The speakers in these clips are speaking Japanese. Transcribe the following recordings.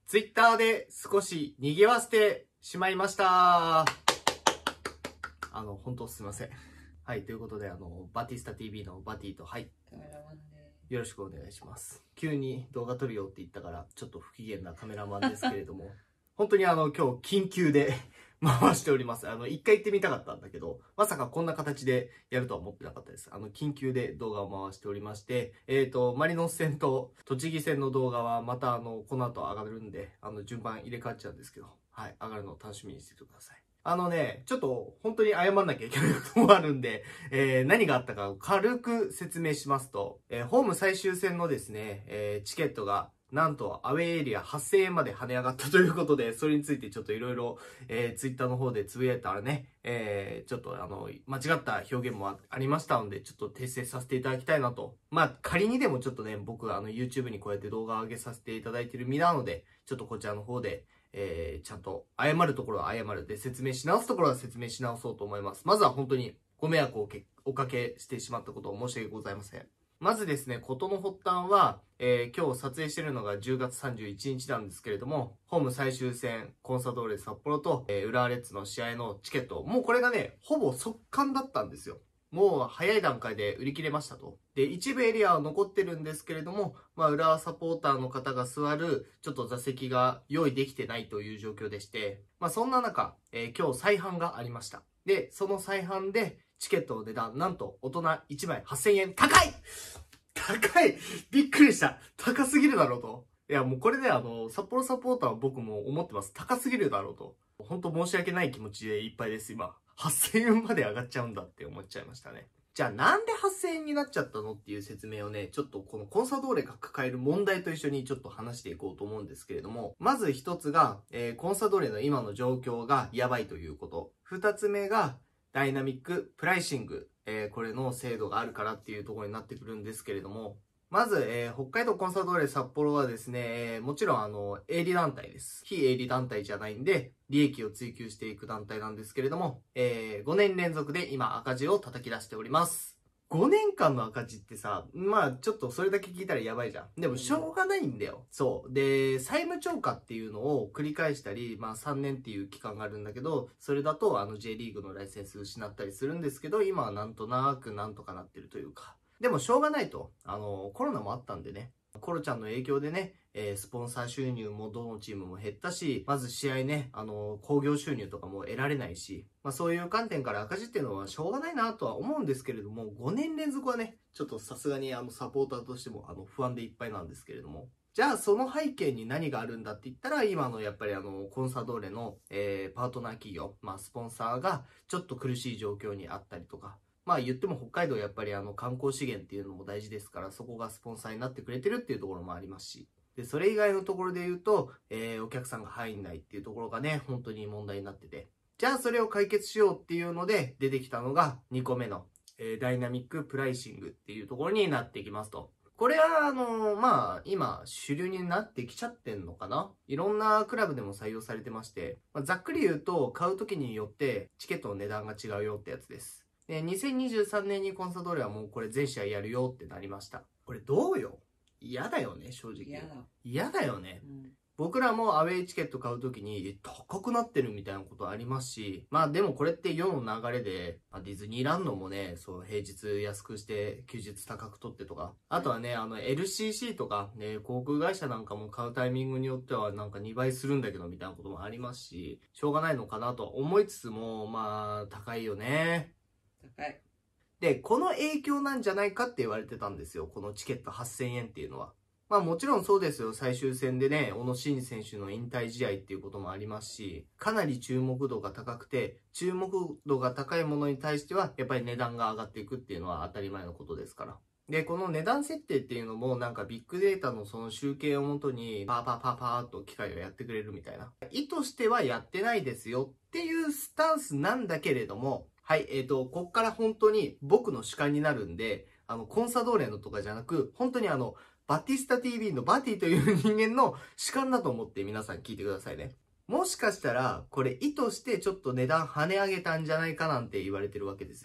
ツイッターで少し賑わせてしまいました。本当すいません。はい、ということで、バティスタ TV のバティと、はい。 カメラマンでよろしくお願いします。急に動画撮るよって言ったから、ちょっと不機嫌なカメラマンですけれども、本当に今日緊急で回しております。一回行ってみたかったんだけど、まさかこんな形でやるとは思ってなかったです。緊急で動画を回しておりまして、マリノス戦と栃木戦の動画はまたこの後上がるんで、順番入れ替わっちゃうんですけど、はい、上がるのを楽しみにしててください。ちょっと本当に謝んなきゃいけないこともあるんで、何があったかを軽く説明しますと、ホーム最終戦のですね、チケットがなんとアウェーエリア8000円まで跳ね上がったということで、それについてちょっといろいろツイッターの方でつぶやいたらね、ちょっと間違った表現もありましたので、ちょっと訂正させていただきたいなと。まあ仮にでもちょっとね、僕YouTube にこうやって動画を上げさせていただいている身なので、ちょっとこちらの方でちゃんと謝るところは謝るで、説明し直すところは説明し直そうと思います。まずは本当にご迷惑をおかけしてしまったことを申し訳ございません。まずですね、事の発端は、今日撮影しているのが10月31日なんですけれども、ホーム最終戦、コンサドーレ札幌と、浦和レッズの試合のチケット、もうこれがね、ほぼ速乾だったんですよ。もう早い段階で売り切れましたと。で、一部エリアは残ってるんですけれども、浦和サポーターの方が座る、ちょっと座席が用意できてないという状況でして、そんな中、今日再販がありました。で、その再販で、チケットの値段、なんと大人1枚8000円。高いびっくりした。高すぎるだろうと。いや、もうこれで札幌サポーターは僕も思ってます。高すぎるだろうと。本当申し訳ない気持ちでいっぱいです、今。8000円まで上がっちゃうんだって思っちゃいましたね。じゃあなんで8000円になっちゃったのっていう説明をね、ちょっとこのコンサドーレが抱える問題と一緒にちょっと話していこうと思うんですけれども、まず一つが、コンサドーレの今の状況がやばいということ。二つ目が、ダイナミックプライシング、これの制度があるからっていうところになってくるんですけれども、まず、北海道コンサドーレ札幌はですね、もちろん営利団体です。非営利団体じゃないんで、利益を追求していく団体なんですけれども、5年連続で今赤字を叩き出しております。5年間の赤字ってさ、ちょっとそれだけ聞いたらやばいじゃん。でもしょうがないんだよ。そう。で、債務超過っていうのを繰り返したり、3年っていう期間があるんだけど、それだとJ リーグのライセンス失ったりするんですけど、今はなんとなくなんとかなってるというか。でもしょうがないと。コロナもあったんでね。コロちゃんの影響でね、スポンサー収入もどのチームも減ったし、まず試合ね、興行収入とかも得られないし、そういう観点から赤字っていうのはしょうがないなとは思うんですけれども、5年連続はね、ちょっとさすがにサポーターとしても不安でいっぱいなんですけれども。じゃあその背景に何があるんだって言ったら、今のやっぱりコンサドーレの、パートナー企業、スポンサーがちょっと苦しい状況にあったりとか、言っても北海道やっぱり観光資源っていうのも大事ですから、そこがスポンサーになってくれてるっていうところもありますし。で、それ以外のところで言うと、お客さんが入んないっていうところがね、本当に問題になってて。じゃあそれを解決しようっていうので出てきたのが2個目の、ダイナミックプライシングっていうところになってきますと。これは今主流になってきちゃってんのかな。いろんなクラブでも採用されてまして、ざっくり言うと買う時によってチケットの値段が違うよってやつです。で、2023年にコンサドーレはもうこれ全試合やるよってなりました。これどうよ？嫌だよね、正直。嫌だよね。僕らもアウェイチケット買うときに高くなってるみたいなことありますし、でもこれって世の流れで、ディズニーランドもね、そう平日安くして休日高く取ってとか、あとはね、LCC とか、ね、航空会社なんかも買うタイミングによってはなんか2倍するんだけどみたいなこともありますし、しょうがないのかなと思いつつも、高いよね。 高い。 で、この影響なんじゃないかって言われてたんですよ。このチケット8000円っていうのは。もちろんそうですよ。最終戦でね、小野伸二選手の引退試合っていうこともありますし、かなり注目度が高くて、注目度が高いものに対しては、やっぱり値段が上がっていくっていうのは当たり前のことですから。で、この値段設定っていうのも、なんかビッグデータのその集計をもとに、パーっと機械をやってくれるみたいな。意図してはやってないですよっていうスタンスなんだけれども、はい、こっから本当に僕の主観になるんで、コンサドーレのとかじゃなく、本当にバティスタ TV のバティという人間の主観だと思って皆さん聞いてくださいね。もしかしたら、これ意図してちょっと値段跳ね上げたんじゃないかなんて言われてるわけですよ。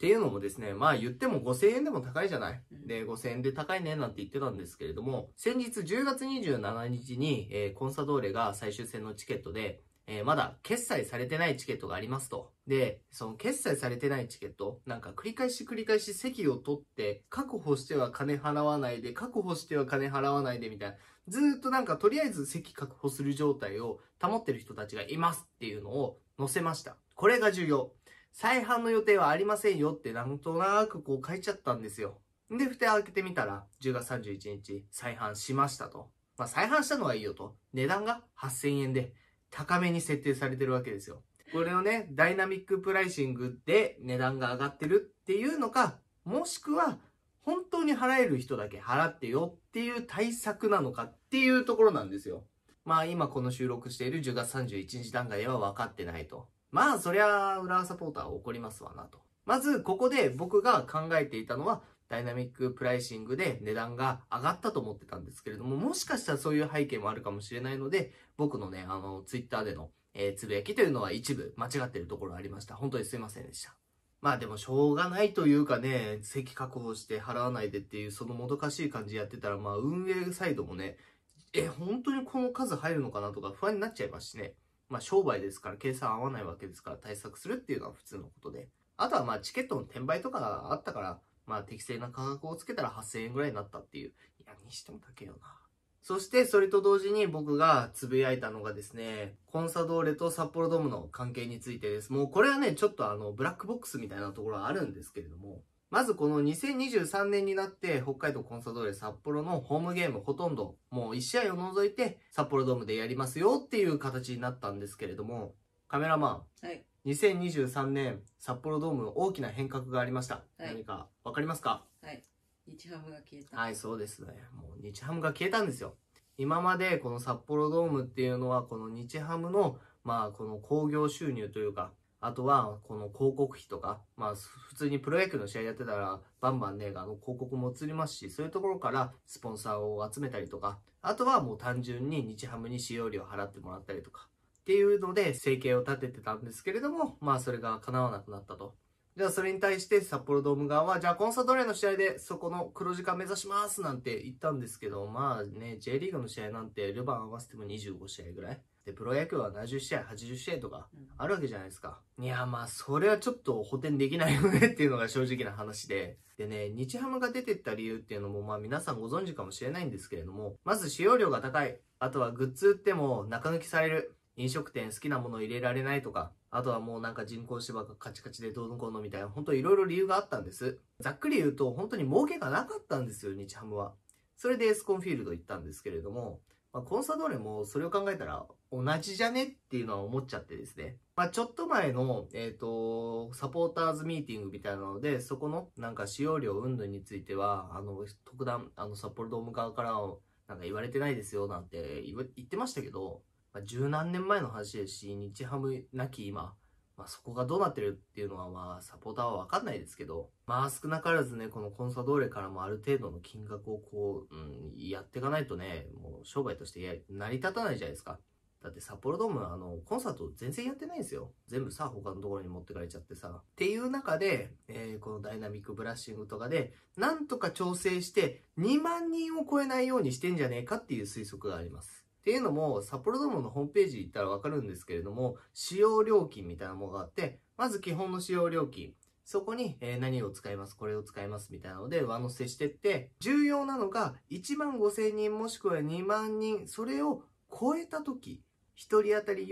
っていうのもですね、まあ言っても5000円でも高いじゃない。 うんで、5000円で高いねなんて言ってたんですけれども、先日10月27日に、コンサドーレが最終戦のチケットで、まだ決済されてないチケットがありますと。で、その決済されてないチケット、なんか繰り返し席を取って、確保しては金払わないで、確保しては金払わないでみたいな、ずーっとなんかとりあえず席確保する状態を保ってる人たちがいますっていうのを載せました。これが重要。再販の予定はありませんよってなんとなくこう書いちゃったんですよ。で、蓋開けてみたら、10月31日再販しましたと。まあ再販したのはいいよと。値段が8000円で高めに設定されてるわけですよ。これをね、ダイナミックプライシングで値段が上がってるっていうのか、もしくは本当に払える人だけ払ってよっていう対策なのかっていうところなんですよ。まあ今この収録している10月31日段階では分かってないと。まあそりゃ浦和サポーターは怒りますわなと。まずここで僕が考えていたのはダイナミックプライシングで値段が上がったと思ってたんですけれども、もしかしたらそういう背景もあるかもしれないので、僕のね、ツイッターでの、つぶやきというのは一部間違っているところありました。本当にすいませんでした。まあでもしょうがないというかね、席確保して払わないでっていうそのもどかしい感じやってたら、まあ運営サイドもね、本当にこの数入るのかなとか不安になっちゃいますしね。まあ商売ですから計算合わないわけですから対策するっていうのは普通のことで。あとはまあチケットの転売とかがあったから、まあ適正な価格をつけたら8000円ぐらいになったっていう。いや、にしても高いよな。そしてそれと同時に僕がつぶやいたのがですね、コンサドーレと札幌ドームの関係についてです。もうこれはね、ちょっとブラックボックスみたいなところはあるんですけれども、まずこの2023年になって北海道コンサドーレ札幌のホームゲームほとんどもう1試合を除いて札幌ドームでやりますよっていう形になったんですけれども、カメラマン、 はい。 2023年札幌ドームの大きな変革がありました。 はい何かわかりますか？ はい。日ハムが消えた。 はい、そうですね。もう日ハムが消えたんですよ。今までこの札幌ドームっていうのはこの日ハムのまあこの興行収入というか、あとはこの広告費とか、まあ普通にプロ野球の試合やってたらバンバンね、広告も映りますし、そういうところからスポンサーを集めたりとか、あとはもう単純に日ハムに使用料払ってもらったりとか、っていうので生計を立ててたんですけれども、まあそれが叶わなくなったと。じゃあそれに対して札幌ドーム側は、じゃあコンサドーレの試合でそこの黒字化目指しますなんて言ったんですけど、まあね、J リーグの試合なんてルヴァン合わせても25試合ぐらい。で、プロ野球は70試合、80試合とかあるわけじゃないですか。いや、まあそれはちょっと補填できないよねっていうのが正直な話で。でね、日ハムが出てった理由っていうのもまあ皆さんご存知かもしれないんですけれども、まず使用量が高い。あとはグッズ売っても中抜きされる。飲食店好きなもの入れられないとか、あとはもうなんか人工芝がカチカチでどうのこうのみたいな、本当いろいろ理由があったんです。ざっくり言うと本当に儲けがなかったんですよ、日ハムは。それでエスコンフィールド行ったんですけれども、コンサドーレもそれを考えたら同じじゃねっていうのは思っちゃってですね。ちょっと前の、サポーターズミーティングみたいなので、そこのなんか使用料云々については、特段、札幌ドーム側からなんか言われてないですよなんて言ってましたけど、十何年前の話ですし、日ハムなき今、そこがどうなってるっていうのはサポーターはわかんないですけど、少なからずね、このコンサドーレからもある程度の金額をやっていかないとね、もう商売として成り立たないじゃないですか。だって札幌ドームコンサート全然やってないんですよ。全部さ、他のところに持ってかれちゃってさ。っていう中で、このダイナミックブラッシングとかで、なんとか調整して2万人を超えないようにしてんじゃねえかっていう推測があります。っていうのも、札幌ドームのホームページ行ったらわかるんですけれども、使用料金みたいなものがあって、まず基本の使用料金。そこに、何を使います、これを使いますみたいなので上乗せしてって、重要なのが1万5,000人もしくは2万人、それを超えた時、1人当たり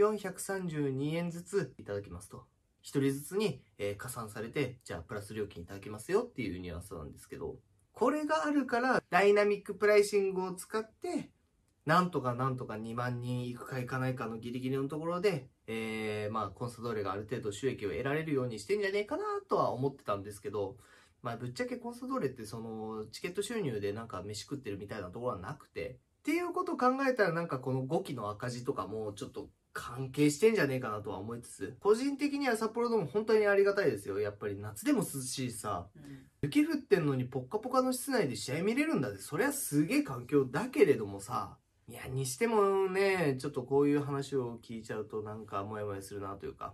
432円ずついただきますと。1人ずつに、加算されて、じゃあプラス料金いただきますよっていうニュアンスなんですけど、これがあるからダイナミックプライシングを使って、なんとか2万人いくかいかないかのギリギリのところで、コンサドーレがある程度収益を得られるようにしてんじゃねえかなとは思ってたんですけど、ぶっちゃけコンサドーレってそのチケット収入でなんか飯食ってるみたいなところはなくて、っていうことを考えたらなんかこの5期の赤字とかもちょっと関係してんじゃねえかなとは思いつつ、個人的には札幌ドーム本当にありがたいですよ。やっぱり夏でも涼しいさ、雪降ってんのにポッカポカの室内で試合見れるんだって、そりゃすげえ環境だけれどもさ、いや、にしてもね、ちょっとこういう話を聞いちゃうとなんかモヤモヤするなというか、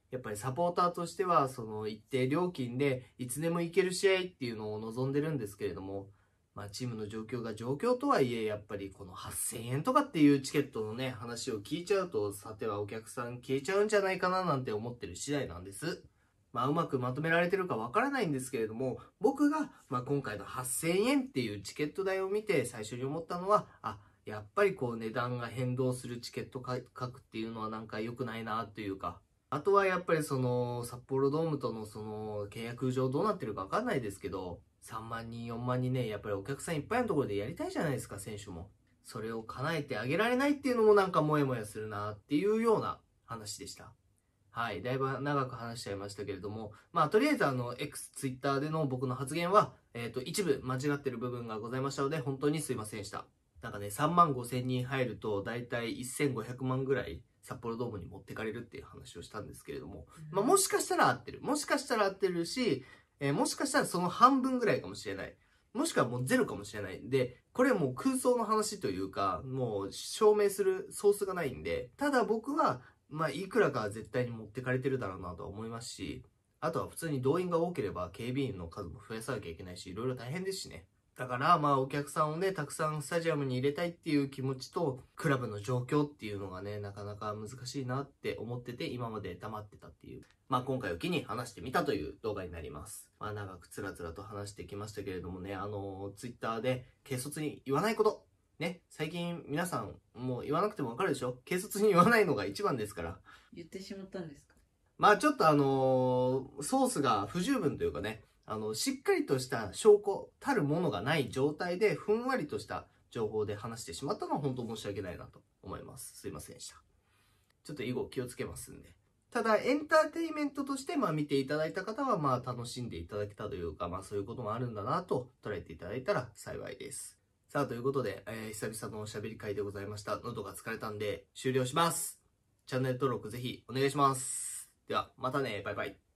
やっぱりサポーターとしては、その一定料金でいつでも行ける試合っていうのを望んでるんですけれども、チームの状況が状況とはいえ、やっぱりこの8000円とかっていうチケットのね、話を聞いちゃうと、さてはお客さん消えちゃうんじゃないかななんて思ってる次第なんです。うまくまとめられてるかわからないんですけれども、僕が、今回の8000円っていうチケット代を見て最初に思ったのは、やっぱりこう値段が変動するチケット価格っていうのはなんか良くないなというか、あとはやっぱりその札幌ドームとのその契約上どうなってるかわかんないですけど、3万人、4万人ね、やっぱりお客さんいっぱいのところでやりたいじゃないですか、選手も。それを叶えてあげられないっていうのもなんかモヤモヤするなっていうような話でした。はい、だいぶ長く話しちゃいましたけれども、とりあえずX、Twitter での僕の発言は、一部間違ってる部分がございましたので、本当にすいませんでした。なんかね、3万5千人入ると、だいたい1500万ぐらい札幌ドームに持ってかれるっていう話をしたんですけれども、もしかしたら合ってる。もしかしたら合ってるし、もしかしたらその半分ぐらいかもしれない。もしくはもうゼロかもしれない。で、これはもう空想の話というか、もう証明するソースがないんで、ただ僕は、いくらかは絶対に持ってかれてるだろうなとは思いますし、あとは普通に動員が多ければ警備員の数も増やさなきゃいけないし、いろいろ大変ですしね。だからお客さんをね、たくさんスタジアムに入れたいっていう気持ちと、クラブの状況っていうのがね、なかなか難しいなって思ってて、今まで黙ってたっていう。今回を機に話してみたという動画になります。長くつらつらと話してきましたけれどもね、ツイッターで軽率に言わないこと。ね、最近皆さんもう言わなくてもわかるでしょ？軽率に言わないのが一番ですから。 言ってしまったんですか？ ちょっとソースが不十分というかね、しっかりとした証拠たるものがない状態で、ふんわりとした情報で話してしまったのは本当申し訳ないなと思います。すいませんでした。ちょっと以後気をつけますんで。ただ、エンターテインメントとして見ていただいた方は楽しんでいただけたというか、そういうこともあるんだなと捉えていただいたら幸いです。さあ、ということで、久々のおしゃべり会でございました。喉が疲れたんで終了します。チャンネル登録ぜひお願いします。では、またね。バイバイ。